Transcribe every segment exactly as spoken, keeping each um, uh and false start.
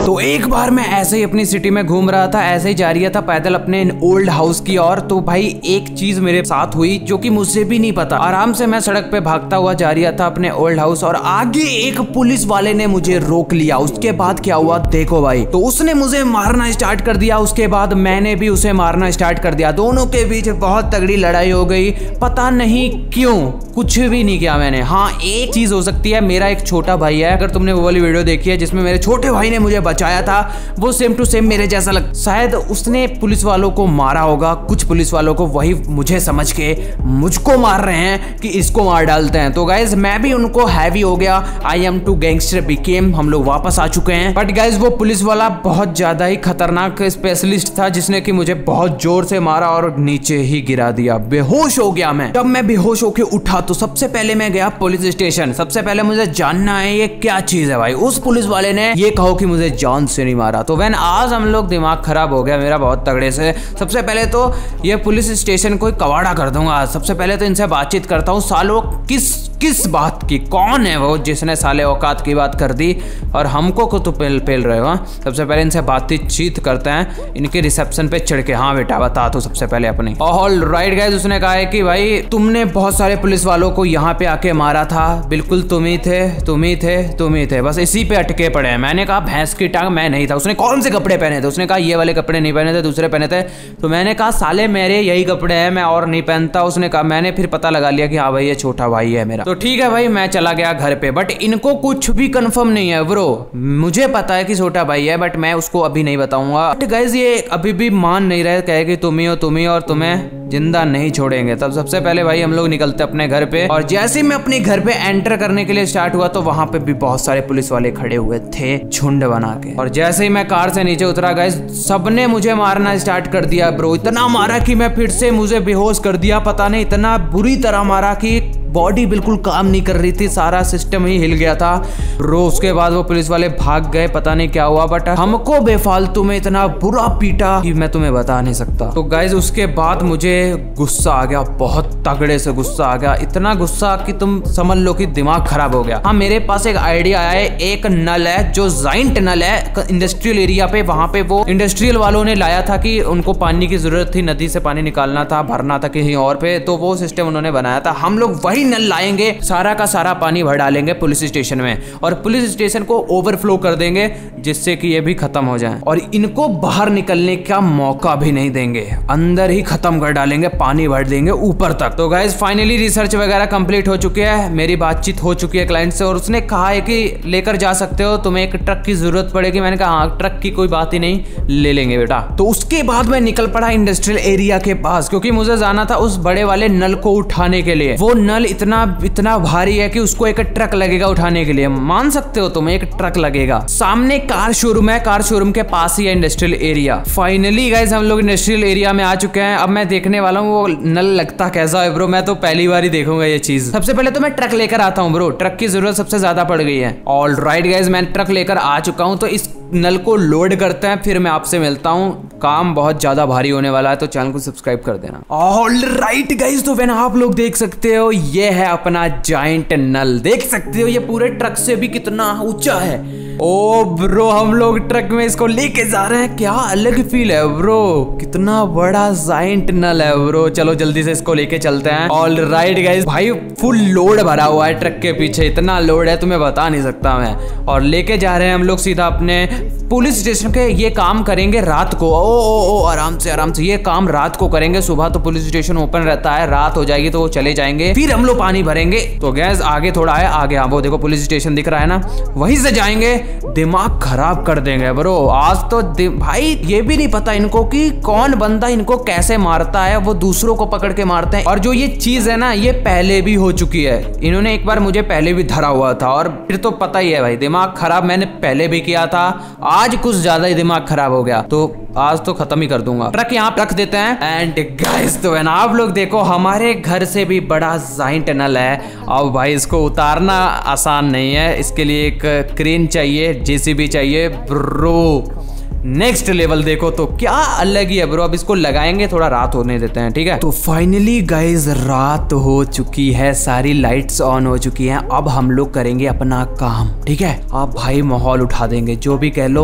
तो एक बार मैं ऐसे ही अपनी सिटी में घूम रहा था, ऐसे ही जा रहा था पैदल अपने ओल्ड हाउस की ओर। तो भाई एक चीज मेरे साथ हुई जो कि मुझसे भी नहीं पता। आराम से मैं सड़क पे भागता हुआ जा रहा था अपने ओल्ड हाउस और आगे एक पुलिस वाले ने मुझे रोक लिया। उसके बाद क्या हुआ देखो भाई, तो उसने मुझे मारना स्टार्ट कर दिया। उसके बाद मैंने भी उसे मारना स्टार्ट कर दिया। दोनों के बीच बहुत तगड़ी लड़ाई हो गई, पता नहीं क्यों, कुछ भी नहीं किया मैंने। हाँ एक चीज हो सकती है, मेरा एक छोटा भाई है, अगर तुमने वो वाली वीडियो देखी है जिसमें मेरे छोटे भाई ने मुझे बचाया था, वो सेम टू सेम मेरे जैसा लग, शायद उसने पुलिस वालों को मारा होगा। कुछ पुलिस वालों को वही मुझे समझ के मुझको मार रहे हैं कि इसको मार डालते हैं। तो गाइज मैं भी उनको हैवी हो गया। I am too gangster became, हम लोग वापस आ चुके हैं। बट गाइज वो पुलिस वाला बहुत ज्यादा ही खतरनाक स्पेशलिस्ट था, जिसने कि मुझे बहुत जोर से मारा और नीचे ही गिरा दिया। बेहोश हो गया मैं। जब मैं बेहोश होके उठा तो सबसे पहले मैं गया पुलिस स्टेशन। सबसे पहले मुझे जानना है ये क्या चीज है भाई। उस पुलिस वाले ने ये कहो कि मुझे जान से नहीं मारा। तो वैन आज हम लोग दिमाग खराब हो गया मेरा बहुत तगड़े से। सबसे पहले तो ये पुलिस स्टेशन को कवाड़ा कर दूंगा। सबसे पहले तो इनसे बातचीत करता हूँ, सालों किस किस बात की, कौन है वो जिसने साले औकात की बात कर दी और हमको को तो पेल पेल रहे हो। सबसे पहले इनसे बातचीत करते हैं, इनके रिसेप्शन पे चढ़ के। हाँ बेटा बता तो सबसे पहले अपनी। ऑल राइट गाइस, उसने कहा है कि भाई तुमने बहुत सारे पुलिस वालों को यहाँ पे आके मारा था। बिल्कुल तुम ही थे, तुम ही थे, तुम ही थे, बस इसी पे अटके पड़े हैं। मैंने कहा भैंस की टांग, मैं नहीं था। उसने कौन से कपड़े पहने थे? उसने कहा ये वाले कपड़े नहीं पहने थे, दूसरे पहने थे। तो मैंने कहा साले मेरे यही कपड़े हैं, मैं और नहीं पहनता। उसने कहा, मैंने फिर पता लगा लिया कि हाँ भाई ये छोटा भाई है मेरा। तो ठीक है भाई, मैं चला गया घर पे। बट इनको कुछ भी कंफर्म नहीं है ब्रो। मुझे पता है कि छोटा भाई है, बट मैं उसको अभी नहीं बताऊंगा। बट गाइस ये अभी भी मान नहीं रहे, कहे कि तुम ही हो, तुम ही, और तुम्हें जिंदा नहीं छोड़ेंगे। तब सबसे पहले भाई हम लोग निकलते अपने घर पे। और जैसे मैं अपने घर पे एंटर करने के लिए स्टार्ट हुआ तो वहां पे भी बहुत सारे पुलिस वाले खड़े हुए थे झुंड बना के। और जैसे ही मैं कार से नीचे उतरा गाइस, सबने मुझे मारना स्टार्ट कर दिया ब्रो। इतना मारा कि मैं फिर से मुझे बेहोश कर दिया। पता नहीं इतना बुरी तरह मारा कि बॉडी बिल्कुल काम नहीं कर रही थी, सारा सिस्टम ही हिल गया था ब्रो। उसके बाद वो पुलिस वाले भाग गए, पता नहीं क्या हुआ, बट हमको बेफालतू में इतना बुरा पीटा कि मैं तुम्हें बता नहीं सकता। तो गाइज उसके बाद मुझे गुस्सा आ गया, बहुत तगड़े से गुस्सा आ गया। इतना गुस्सा कि तुम समझ लो कि दिमाग खराब हो गया। हाँ मेरे पास एक आइडिया आया है। एक नल है जो जाइंट नल है इंडस्ट्रियल एरिया पे, वहां पे वो इंडस्ट्रियल वालों ने लाया था कि उनको पानी की जरूरत थी, नदी से पानी निकालना था, भरना था कहीं और पे, तो वो सिस्टम उन्होंने बनाया था। हम लोग वही नल लाएंगे, सारा का सारा पानी भर डालेंगे पुलिस स्टेशन में और पुलिस स्टेशन को ओवरफ्लो कर देंगे, जिससे कि ये भी खत्म हो जाए और इनको बाहर निकलने का मौका भी नहीं देंगे, अंदर ही खत्म कर डालेंगे, पानी भर देंगे ऊपर तक। तो गाइस फाइनली रिसर्च वगैरह कंप्लीट हो चुकी है, मेरी बातचीत हो चुकी है क्लाइंट से और उसने कहा है कि लेकर जा सकते हो, तुम्हें एक ट्रक की जरूरत पड़ेगी। मैंने कहा हाँ ट्रक की कोई बात ही नहीं, ले लेंगे बेटा। तो उसके बाद मैं निकल पड़ा इंडस्ट्रियल एरिया के पास, क्योंकि मुझे जाना था उस बड़े वाले नल को उठाने के लिए। वो नल इतना इतना भारी है कि उसको एक ट्रक लगेगा उठाने के लिए। मान सकते हो तुम, एक ट्रक लगेगा। सामने कार शोरूम है, कार शोरूम के पास ही है इंडस्ट्रियल एरिया। फाइनली गाइस हम लोग इंडस्ट्रियल एरिया में आ चुके हैं। अब मैं देखने वाला हूँ वो नल लगता कैसा है ब्रो। मैं तो पहली बार ही देखूंगा ये चीज। सबसे पहले तो मैं ट्रक लेकर आता हूँ ब्रो, ट्रक की जरूरत सबसे ज्यादा पड़ गई है। ऑल राइट गाइस, मैं ट्रक लेकर आ चुका हूँ। तो इस नल को लोड करते हैं, फिर मैं आपसे मिलता हूँ। काम बहुत ज्यादा भारी होने वाला है, तो चैनल को सब्सक्राइब कर देना। ऑल राइट गाइस, तो वेन आप लोग देख सकते हो ये है अपना जाइंट नल। देख सकते हो ये पूरे ट्रक से भी कितना ऊंचा है। ओ ब्रो हम लोग ट्रक में इसको लेके जा रहे हैं, क्या अलग फील है ब्रो। कितना बड़ा जाइंट नल है ब्रो। चलो जल्दी से इसको लेके चलते हैं। ऑल राइट गाइस, भाई फुल लोड भरा हुआ है ट्रक के पीछे, इतना लोड है तुम्हें बता नहीं सकता मैं। और लेके जा रहे हैं हम लोग सीधा अपने पुलिस स्टेशन के। ये काम करेंगे रात को। ओ ओ ओ आराम से आराम से, ये काम रात को करेंगे। सुबह तो पुलिस स्टेशन ओपन रहता है, रात हो जाएगी तो वो चले जाएंगे, फिर हम लोग पानी भरेंगे। तो गैस आगे थोड़ा है, आगे हाँ वो देखो पुलिस स्टेशन दिख रहा है ना, वहीं से जाएंगे। दिमाग खराब कर देंगे ब्रो आज तो। भाई ये भी नहीं पता इनको कि कौन बंदा इनको कैसे मारता है, वो दूसरों को पकड़ के मारते हैं। और जो ये चीज है ना, ये पहले भी हो चुकी है। इन्होंने एक बार मुझे पहले भी धरा हुआ था और फिर तो पता ही है भाई, दिमाग खराब मैंने पहले भी किया था, आज कुछ ज्यादा ही दिमाग खराब हो गया, तो आज तो खत्म ही कर दूंगा। ट्रक यहाँ रख देते हैं। एंड गाइस तो ना आप लोग देखो, हमारे घर से भी बड़ा जाइंट नल है। अब भाई इसको उतारना आसान नहीं है, इसके लिए एक क्रेन चाहिए, जेसीबी चाहिए ब्रो। नेक्स्ट लेवल देखो तो क्या अलग ही है ब्रो। अब इसको लगाएंगे, थोड़ा रात होने देते हैं, ठीक है। तो फाइनली गाइज रात हो चुकी है, सारी लाइट्स ऑन हो चुकी हैं। अब हम लोग करेंगे अपना काम, ठीक है। अब भाई माहौल उठा देंगे, जो भी कह लो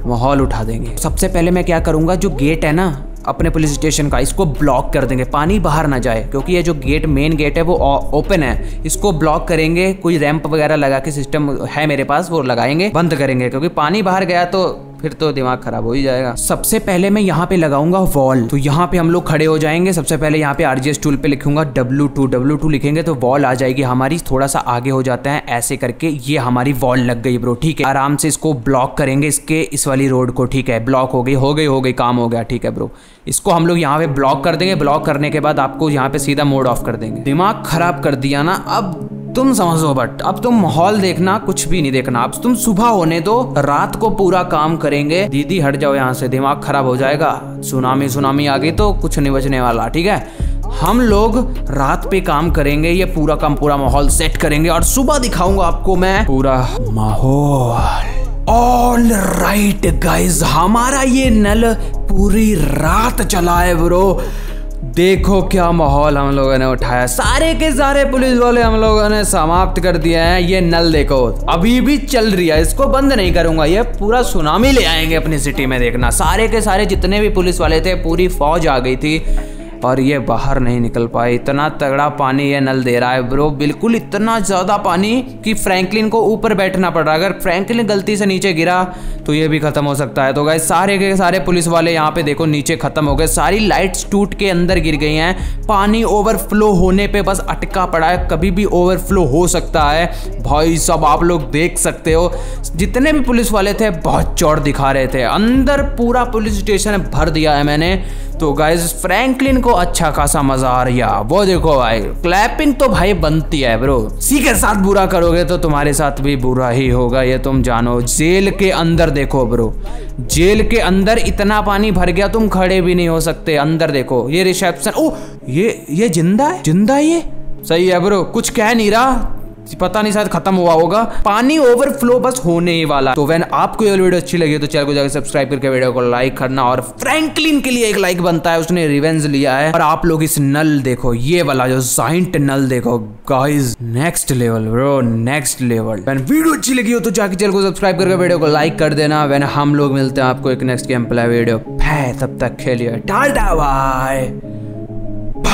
माहौल उठा देंगे। सबसे पहले मैं क्या करूंगा, जो गेट है ना अपने पुलिस स्टेशन का, इसको ब्लॉक कर देंगे, पानी बाहर ना जाए, क्योंकि ये जो गेट मेन गेट है वो ओपन है, इसको ब्लॉक करेंगे। कोई रैंप वगैरह लगा के सिस्टम है मेरे पास, वो लगाएंगे, बंद करेंगे, क्योंकि पानी बाहर गया तो फिर तो दिमाग खराब हो ही जाएगा। सबसे पहले मैं यहाँ पे लगाऊंगा वॉल, तो यहाँ पे हम लोग खड़े हो जाएंगे। सबसे पहले यहाँ पे आरजीएस टूल पे लिखूंगा डब्ल्यू टू डब्ल्यू टू लिखेंगे तो वॉल आ जाएगी हमारी। थोड़ा सा आगे हो जाते हैं ऐसे करके, ये हमारी वॉल लग गई ब्रो, ठीक है। आराम से इसको ब्लॉक करेंगे, इसके इस वाली रोड को, ठीक है। ब्लॉक हो गई हो गई हो गई काम हो गया, ठीक है ब्रो। इसको हम लोग यहाँ पे ब्लॉक कर देंगे। ब्लॉक करने के बाद आपको यहाँ पे सीधा मोड ऑफ कर देंगे। दिमाग खराब कर दिया ना, अब तुम समझो, बट अब तुम माहौल देखना, कुछ भी नहीं देखना। अब तुम सुबह होने दो, रात को पूरा काम करेंगे। दीदी हट जाओ यहाँ से, दिमाग खराब हो जाएगा। सुनामी सुनामी आ गई तो कुछ नहीं बचने वाला, ठीक है। हम लोग रात पे काम करेंगे, ये पूरा काम पूरा माहौल सेट करेंगे और सुबह दिखाऊंगा आपको मैं पूरा माहौल। ऑल राइट गाइज, हमारा ये नल पूरी रात चला है ब्रो। देखो क्या माहौल हम लोगों ने उठाया, सारे के सारे पुलिस वाले हम लोगों ने समाप्त कर दिए हैं। ये नल देखो अभी भी चल रही है, इसको बंद नहीं करूंगा, ये पूरा सुनामी ले आएंगे अपनी सिटी में। देखना सारे के सारे जितने भी पुलिस वाले थे, पूरी फौज आ गई थी और ये बाहर नहीं निकल पाए। इतना तगड़ा पानी ये नल दे रहा है ब्रो, बिल्कुल इतना ज्यादा पानी कि फ्रैंकलिन को ऊपर बैठना पड़ रहा है। अगर फ्रैंकलिन गलती से नीचे गिरा तो ये भी खत्म हो सकता है। तो गाइस सारे के सारे पुलिस वाले यहाँ पे देखो नीचे खत्म हो गए, सारी लाइट्स टूट के अंदर गिर गई हैं। पानी ओवरफ्लो होने पे बस अटका पड़ा है, कभी भी ओवरफ्लो हो सकता है भाई। सब आप लोग देख सकते हो, जितने भी पुलिस वाले थे बहुत चौड़ दिखा रहे थे। अंदर पूरा पुलिस स्टेशन भर दिया है मैंने। तो गाइस फ्रैंकलिन को अच्छा खासा मजा आ रहा है। वो देखो भाई, क्लैपिंग तो भाई बनती है ब्रो। किसी के साथ बुरा करोगे तो तुम्हारे साथ भी बुरा ही होगा, ये तुम जानो। जेल के अंदर देखो ब्रो, जेल के अंदर इतना पानी भर गया तुम खड़े भी नहीं हो सकते। अंदर देखो ये रिसेप्शन, ओ ये ये जिंदा है, जिंदा है ये, सही है ब्रो। कुछ कह नहीं रहा, पता नहीं शायद खत्म हुआ होगा। पानी ओवरफ्लो बस होने ही वाला। तो वैन आपको ये वीडियो अच्छी लगी तो चैनल को जाकर सब्सक्राइब करके वीडियो को लाइक करना। और फ्रैंकलिन के लिए एक लाइक बनता है, उसने रिवेंज लिया है। और आप लोग इस नल देखो, ये वाला जो जायंट नल देखो guys, next level bro, next level. वैन वीडियो अच्छी लगी हो तो जाकर चैनल को सब्सक्राइब करके वीडियो को लाइक कर देना। वैन हम लोग मिलते हैं आपको एक नेक्स्ट गेम प्ले वीडियो, तब तक खेलिए, टाटा बाय।